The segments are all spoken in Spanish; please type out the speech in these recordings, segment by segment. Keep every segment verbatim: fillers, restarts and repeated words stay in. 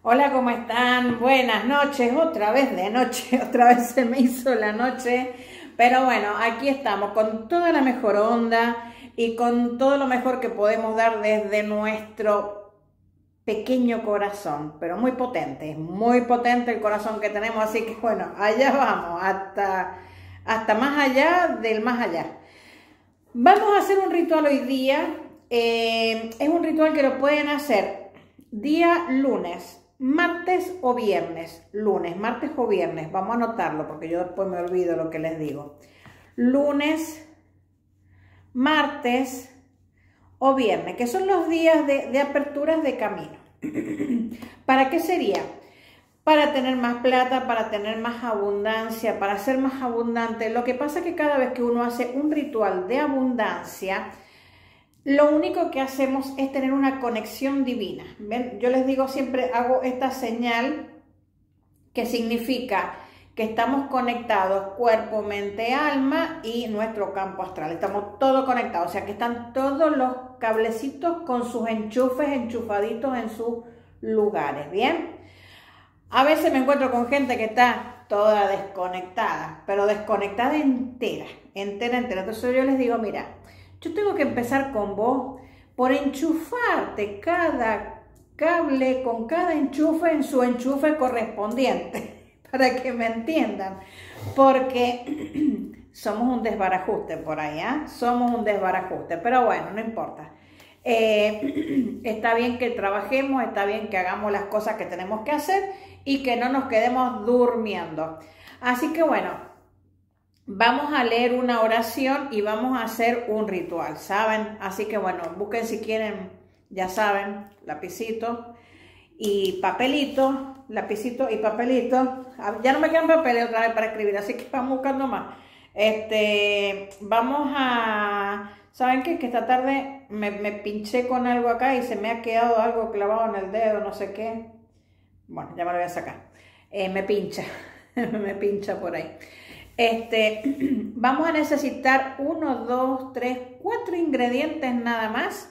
Hola, ¿cómo están? Buenas noches, otra vez de noche, otra vez se me hizo la noche, pero bueno, aquí estamos con toda la mejor onda y con todo lo mejor que podemos dar desde nuestro pequeño corazón, pero muy potente, muy potente el corazón que tenemos, así que bueno, allá vamos, hasta, hasta más allá del más allá. Vamos a hacer un ritual hoy día, eh, es un ritual que lo pueden hacer día lunes, martes o viernes, lunes, martes o viernes, vamos a anotarlo porque yo después me olvido lo que les digo. Lunes, martes o viernes, que son los días de, de aperturas de camino. ¿Para qué sería? Para tener más plata, para tener más abundancia, para ser más abundante. Lo que pasa es que cada vez que uno hace un ritual de abundancia, lo único que hacemos es tener una conexión divina. ¿Ven? Yo les digo siempre, hago esta señal que significa que estamos conectados cuerpo, mente, alma y nuestro campo astral. Estamos todos conectados, o sea que están todos los cablecitos con sus enchufes enchufaditos en sus lugares, ¿bien? A veces me encuentro con gente que está toda desconectada, pero desconectada entera, entera, entera. Entonces yo les digo, mira, yo tengo que empezar con vos por enchufarte cada cable con cada enchufe en su enchufe correspondiente, para que me entiendan, porque somos un desbarajuste por ahí, ¿eh? Somos un desbarajuste, pero bueno, no importa. Eh, está bien que trabajemos, está bien que hagamos las cosas que tenemos que hacer y que no nos quedemos durmiendo. Así que bueno, vamos a leer una oración y vamos a hacer un ritual, ¿saben? Así que bueno, busquen si quieren, ya saben, lapicito y papelito, lapicito y papelito. Ya no me quedan papeles otra vez para escribir, así que vamos buscando más. Este, vamos a... ¿Saben qué? Que esta tarde me, me pinché con algo acá y se me ha quedado algo clavado en el dedo, no sé qué. Bueno, ya me lo voy a sacar. Eh, me pincha, me pincha por ahí. Este, vamos a necesitar uno, dos, tres, cuatro ingredientes nada más.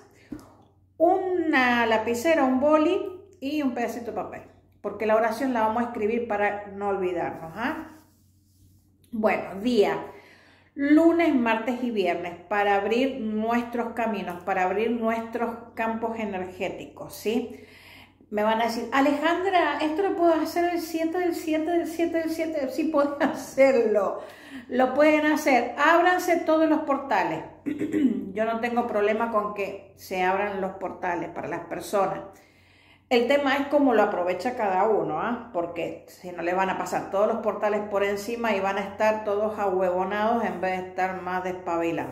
Una lapicera, un boli y un pedacito de papel. Porque la oración la vamos a escribir para no olvidarnos. ¿Ah? Bueno, día. Lunes, martes y viernes para abrir nuestros caminos, para abrir nuestros campos energéticos, ¿sí? Me van a decir, Alejandra, ¿esto lo puedo hacer el siete del siete del siete del siete? Sí, pueden hacerlo, lo pueden hacer. Ábranse todos los portales. Yo no tengo problema con que se abran los portales para las personas. El tema es cómo lo aprovecha cada uno, ¿eh? Porque si no le van a pasar todos los portales por encima y van a estar todos ahuevonados en vez de estar más despabilados.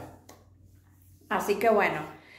Así que bueno,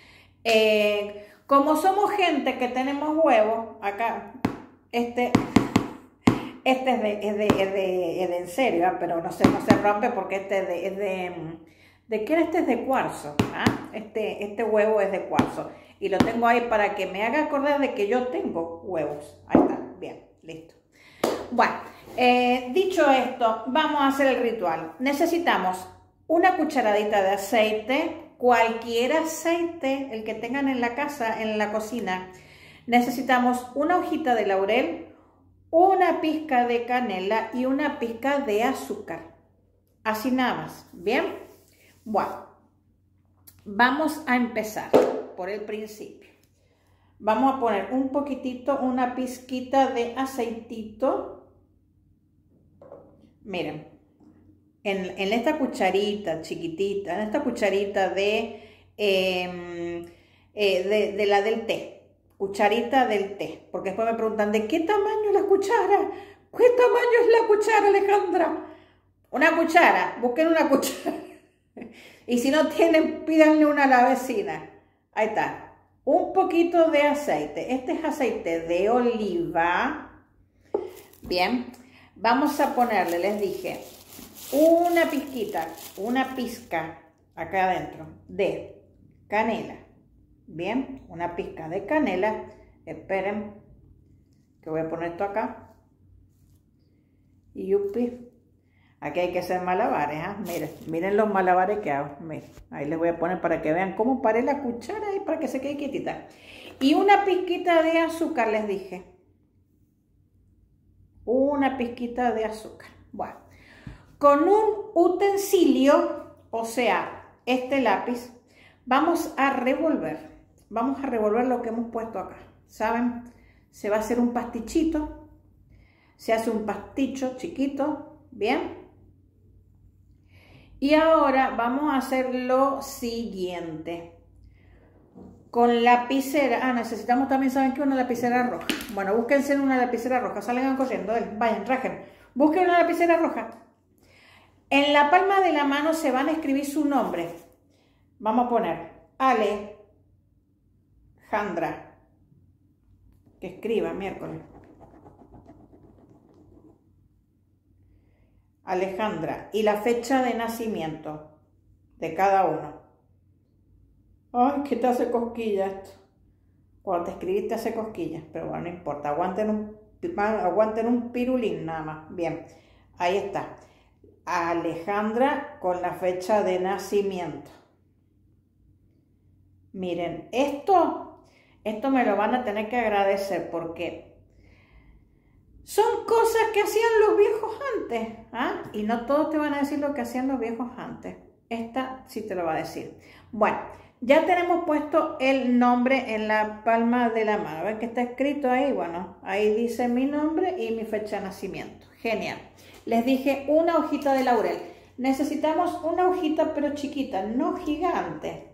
eh, como somos gente que tenemos huevos, acá, este, este es de, es de, es de, es de en serio, ¿eh? Pero no se, no se rompe porque este es de, es de, ¿de qué era? Este es de cuarzo, ¿eh? este, este huevo es de cuarzo. Y lo tengo ahí para que me haga acordar de que yo tengo huevos. Ahí está, bien, listo. Bueno, eh, dicho esto, vamos a hacer el ritual. Necesitamos una cucharadita de aceite, cualquier aceite, el que tengan en la casa, en la cocina. Necesitamos una hojita de laurel, una pizca de canela y una pizca de azúcar. Así nada más, ¿bien? Bueno, vamos a empezar por el principio. Vamos a poner un poquitito, una pizquita de aceitito. Miren, en, en esta cucharita chiquitita, en esta cucharita de, eh, eh, de, de la del té, cucharita del té, porque después me preguntan, ¿de qué tamaño es la cuchara? ¿Qué tamaño es la cuchara, Alejandra? Una cuchara, busquen una cuchara. Y si no tienen, pídanle una a la vecina. Ahí está, un poquito de aceite. Este es aceite de oliva. Bien, vamos a ponerle, les dije, una pizquita, una pizca acá adentro de canela. Bien, una pizca de canela. Esperen, que voy a poner esto acá. Y yupi. Aquí hay que hacer malabares, ¿eh? Miren, miren los malabares que hago. Miren, ahí les voy a poner para que vean cómo paré la cuchara y para que se quede quietita. Y una pizquita de azúcar, les dije. una pizquita de azúcar. Bueno, con un utensilio, o sea, este lápiz, vamos a revolver. Vamos a revolver lo que hemos puesto acá. ¿Saben? Se va a hacer un pastichito. Se hace un pasticho chiquito. ¿Bien? Y ahora vamos a hacer lo siguiente. Con lapicera, ah, necesitamos también, ¿saben qué? Una lapicera roja. Bueno, búsquense una lapicera roja, salgan corriendo, vayan, rajen. Busquen una lapicera roja. En la palma de la mano se van a escribir su nombre. Vamos a poner Alejandra. Que escriba miércoles. Alejandra. Y la fecha de nacimiento de cada uno. Ay, que te hace cosquillas esto. Cuando te escribiste hace cosquillas, pero bueno, no importa. Aguanten un, aguanten un pirulín nada más. Bien, ahí está. Alejandra con la fecha de nacimiento. Miren, esto, esto me lo van a tener que agradecer porque son cosas que hacían los viejos antes. ¿Ah? Y no todos te van a decir lo que hacían los viejos antes. Esta sí te lo va a decir. Bueno. Ya tenemos puesto el nombre en la palma de la mano. ¿Ven que está escrito ahí? Bueno, ahí dice mi nombre y mi fecha de nacimiento. Genial. Les dije una hojita de laurel. Necesitamos una hojita pero chiquita, no gigante.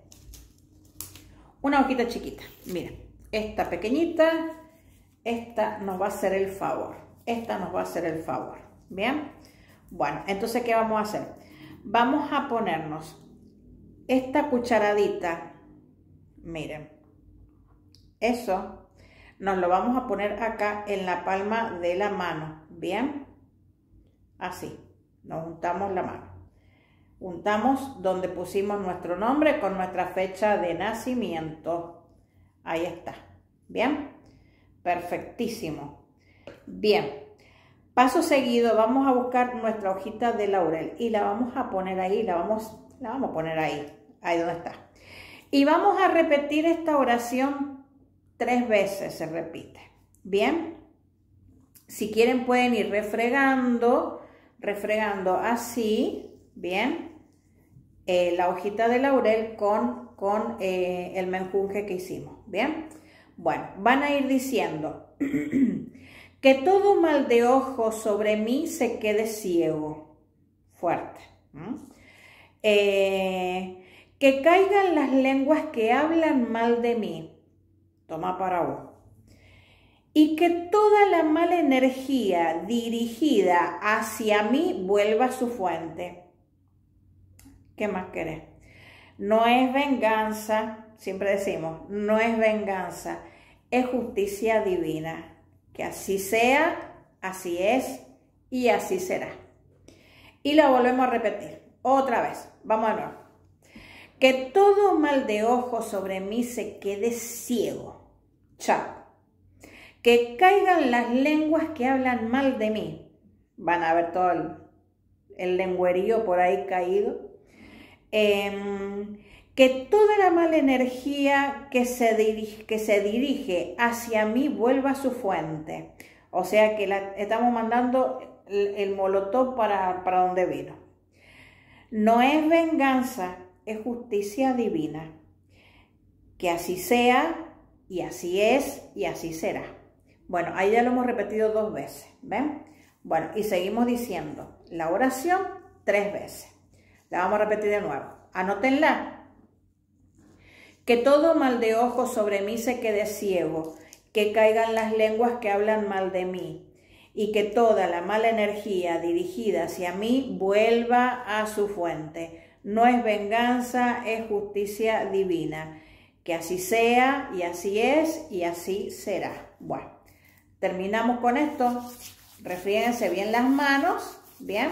Una hojita chiquita. Miren, esta pequeñita, esta nos va a hacer el favor. Esta nos va a hacer el favor. ¿Bien? Bueno, entonces, ¿qué vamos a hacer? Vamos a ponernos esta cucharadita, miren, eso nos lo vamos a poner acá en la palma de la mano, ¿bien? Así, nos juntamos la mano. Juntamos donde pusimos nuestro nombre con nuestra fecha de nacimiento. Ahí está, ¿bien? Perfectísimo. Bien, paso seguido vamos a buscar nuestra hojita de laurel y la vamos a poner ahí, la vamos, la vamos a poner ahí. Ahí donde está. Y vamos a repetir esta oración tres veces, se repite. ¿Bien? Si quieren pueden ir refregando, refregando así, ¿bien? Eh, la hojita de laurel con, con eh, el menjunje que hicimos, ¿bien? Bueno, van a ir diciendo que todo mal de ojo sobre mí se quede ciego. Fuerte. ¿Mm? Eh... Que caigan las lenguas que hablan mal de mí. Toma para vos. Y que toda la mala energía dirigida hacia mí vuelva a su fuente. ¿Qué más querés? No es venganza, siempre decimos, no es venganza, es justicia divina. Que así sea, así es y así será. Y la volvemos a repetir. Otra vez. Vamos de nuevo. Que todo mal de ojo sobre mí se quede ciego. Chao. Que caigan las lenguas que hablan mal de mí. Van a ver todo el, el lengüerío por ahí caído. Eh, que toda la mala energía que se, dirige, que se dirige hacia mí vuelva a su fuente. O sea que la, estamos mandando el, el molotov para, para donde vino. No es venganza. Es justicia divina. Que así sea, y así es, y así será. Bueno, ahí ya lo hemos repetido dos veces, ¿ven? Bueno, y seguimos diciendo la oración tres veces. La vamos a repetir de nuevo. Anótenla. Que todo mal de ojo sobre mí se quede ciego. Que caigan las lenguas que hablan mal de mí. Y que toda la mala energía dirigida hacia mí vuelva a su fuente. No es venganza, es justicia divina. Que así sea, y así es, y así será. Bueno, terminamos con esto. Refríense bien las manos, ¿bien?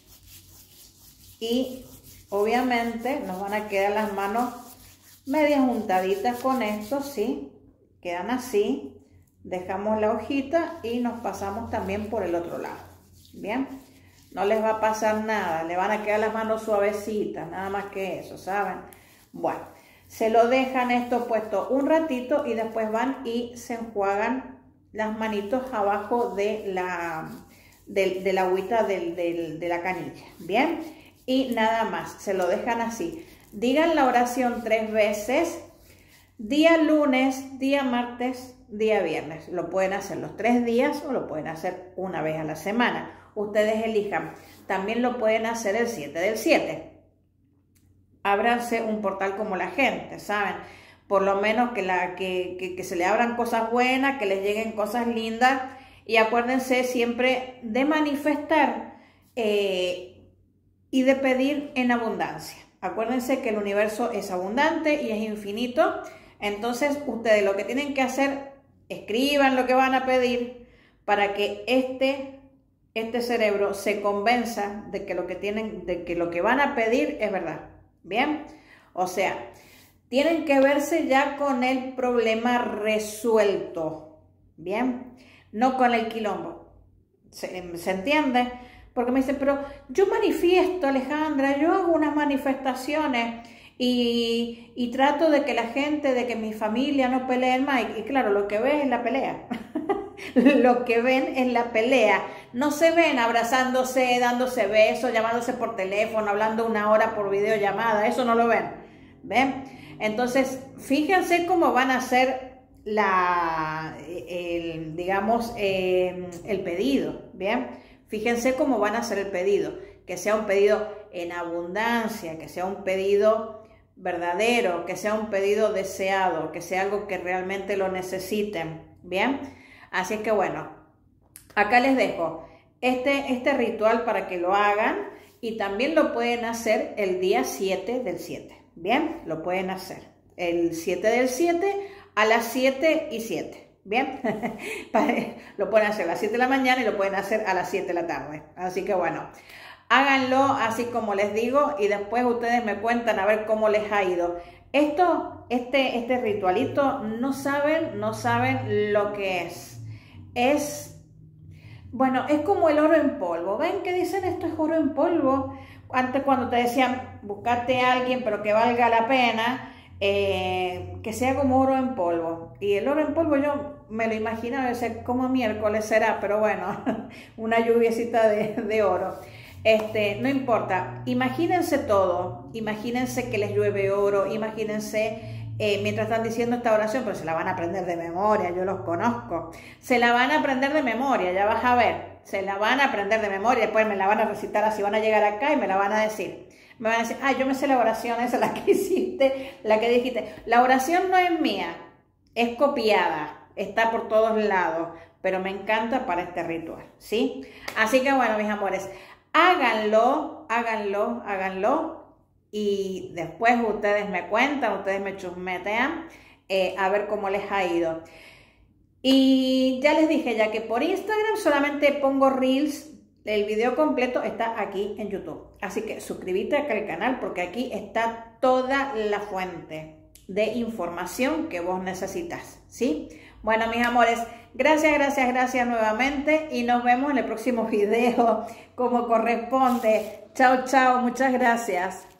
Y obviamente nos van a quedar las manos medias juntaditas con esto, ¿sí? Quedan así. Dejamos la hojita y nos pasamos también por el otro lado, ¿bien? No les va a pasar nada, le van a quedar las manos suavecitas, nada más que eso, ¿saben? Bueno, se lo dejan esto puesto un ratito y después van y se enjuagan las manitos abajo de la, del, del agüita del, del, de la canilla, ¿bien? Y nada más, se lo dejan así. Digan la oración tres veces, día lunes, día martes, día viernes. Lo pueden hacer los tres días o lo pueden hacer una vez a la semana. Ustedes elijan. También lo pueden hacer el siete del siete. Ábranse un portal como la gente, ¿saben? Por lo menos que, la, que, que, que se le abran cosas buenas, que les lleguen cosas lindas. Y acuérdense siempre de manifestar eh, y de pedir en abundancia. Acuérdense que el universo es abundante y es infinito. Entonces ustedes lo que tienen que hacer, escriban lo que van a pedir para que este, este cerebro se convenza de que, lo que tienen, de que lo que van a pedir es verdad. ¿Bien? O sea, tienen que verse ya con el problema resuelto. ¿Bien? No con el quilombo. ¿Se, ¿se entiende? Porque me dicen, pero yo manifiesto, Alejandra, yo hago unas manifestaciones y, y trato de que la gente, de que mi familia no peleen más. Y, y claro, lo que ven es la pelea. Lo que ven es la pelea. No se ven abrazándose, dándose besos, llamándose por teléfono, hablando una hora por videollamada. Eso no lo ven. ¿Ven? Entonces, fíjense cómo van a hacer la, el, digamos, eh, el pedido. ¿Bien? Fíjense cómo van a hacer el pedido. Que sea un pedido en abundancia, que sea un pedido verdadero, que sea un pedido deseado, que sea algo que realmente lo necesiten. ¿Bien? Así que bueno, acá les dejo este, este ritual para que lo hagan y también lo pueden hacer el día siete del siete. Bien, lo pueden hacer el siete del siete a las siete y siete. Bien, lo pueden hacer a las siete de la mañana y lo pueden hacer a las siete de la tarde. Así que bueno, háganlo así como les digo y después ustedes me cuentan a ver cómo les ha ido. Esto, este, este ritualito, no saben, no saben lo que es. Es, bueno, es como el oro en polvo. ¿Ven que dicen esto es oro en polvo? Antes cuando te decían, buscate a alguien pero que valga la pena, eh, que sea como oro en polvo. Y el oro en polvo yo me lo imaginaba, debe ser como miércoles será, pero bueno, una lluviecita de, de oro. Este, no importa, imagínense todo, imagínense que les llueve oro, imagínense eh, mientras están diciendo esta oración, pero se la van a aprender de memoria, yo los conozco, se la van a aprender de memoria, ya vas a ver, se la van a aprender de memoria, después me la van a recitar así, van a llegar acá y me la van a decir, me van a decir, ah, yo me sé la oración, esa la que hiciste, la que dijiste, la oración no es mía, es copiada, está por todos lados, pero me encanta para este ritual, ¿sí? Así que bueno, mis amores, háganlo, háganlo, háganlo y después ustedes me cuentan, ustedes me chusmetean eh, a ver cómo les ha ido. Y ya les dije ya que por Instagram solamente pongo Reels, el video completo está aquí en YouTube. Así que suscríbete acá al canal porque aquí está toda la fuente de información que vos necesitas, ¿sí? Bueno, mis amores, gracias, gracias, gracias nuevamente y nos vemos en el próximo video como corresponde. Chao, chao, muchas gracias.